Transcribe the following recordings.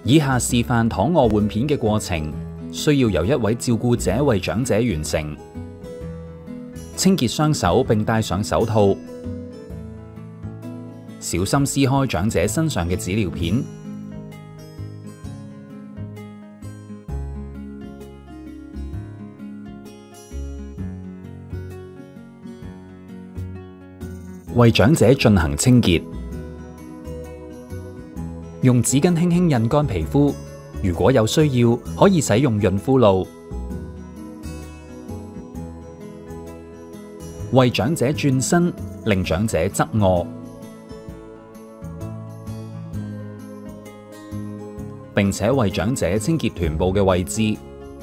以下示範躺臥換片嘅過程，需要由一位照顧者為長者完成。清潔雙手並戴上手套，小心撕開長者身上嘅紙尿片。為長者進行清潔，用紙巾輕輕印乾皮膚，如果有需要，可以使用潤膚露。為長者轉身，令長者側臥，並且為長者清潔臀部嘅位置。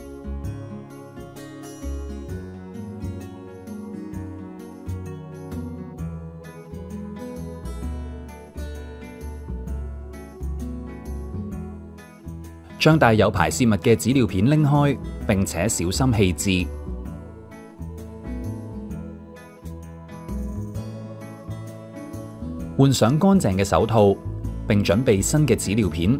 將帶有排泄物嘅紙尿片拎開，並且小心棄置。換上乾淨嘅手套，並準備新嘅紙尿片。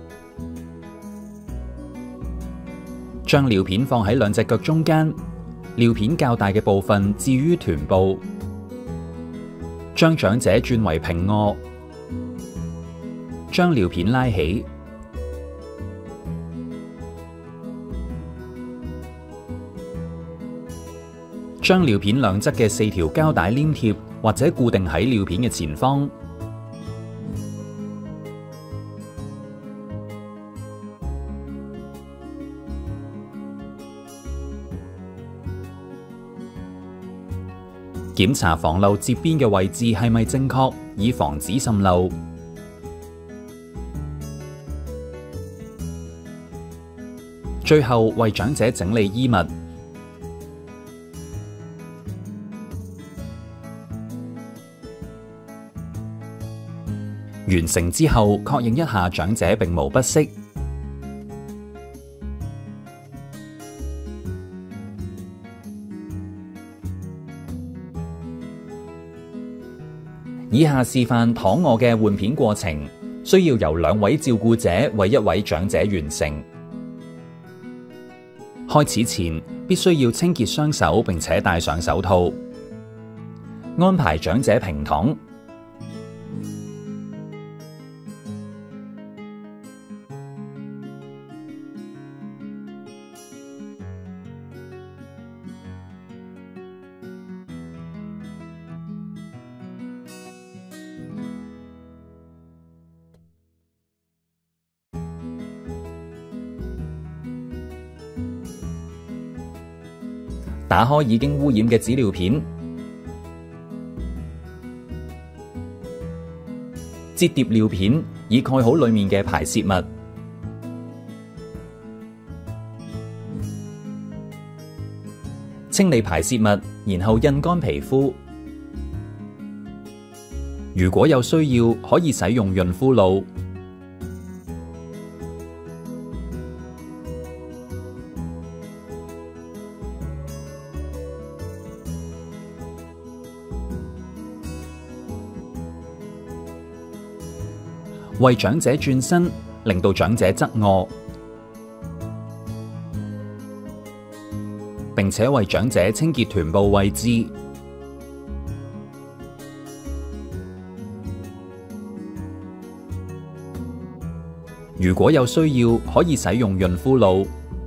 將尿片放喺兩隻腳中間，尿片較大嘅部分置於臀部。將長者轉為平臥，將尿片拉起。將尿片兩側嘅4條膠帶黏貼或者固定喺尿片嘅前方。檢查防漏接邊嘅位置係咪正確，以防止滲漏。最後為長者整理衣物。完成之後，確認一下長者並無不適。以下示範躺臥嘅換片過程，需要由2位照顧者為1位長者完成。開始前，必須要清潔雙手並且戴上手套。安排長者平躺。打開已經污染嘅紙尿片，摺疊尿片以蓋好裡面嘅排泄物，清理排泄物，然後印乾皮膚。如果有需要，可以使用潤膚露。為長者轉身，令到長者側臥，並且為長者清潔臀部位置。如果有需要，可以使用潤膚露。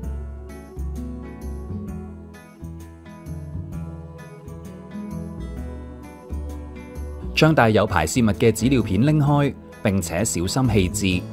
將帶有排泄物嘅紙尿片拎開，並且小心棄置。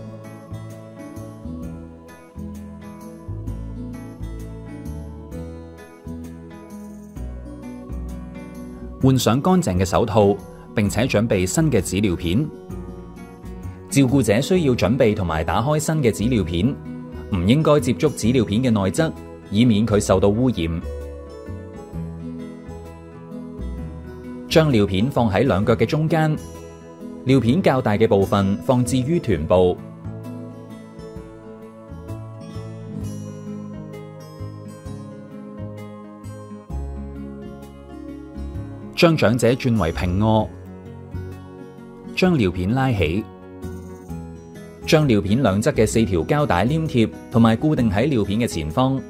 換上乾淨嘅手套，並且準備新嘅紙尿片。照顧者需要準備同埋打開新嘅紙尿片，唔應該接觸紙尿片嘅內側，以免佢受到污染。將尿片放喺兩腳嘅中間。尿片較大嘅部分放置於臀部。將長者轉為平臥，將尿片拉起， 將尿片兩側嘅4條膠帶黏貼同埋固定喺尿片嘅前方。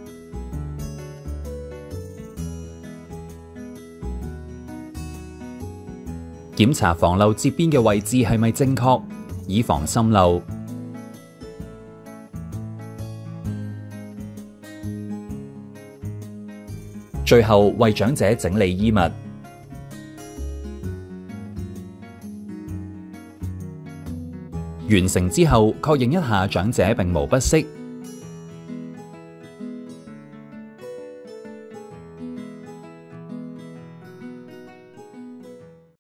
檢查防漏接邊嘅位置係咪正確，以防滲漏。最後為長者整理衣物。完成之後，確認一下長者並無不適。